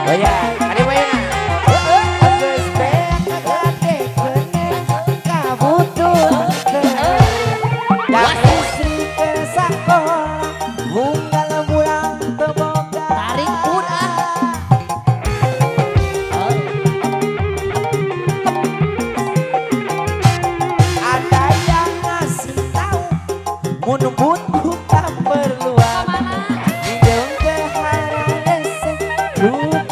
Oh ya, ada mana? Geus beak ngadekeun kabutuh. Dan istri ke sakola unggal bulan teu boga. Tarik pun ah. Ada yang ngasih tahu mun butuh tak perluan. Hideung teh hararese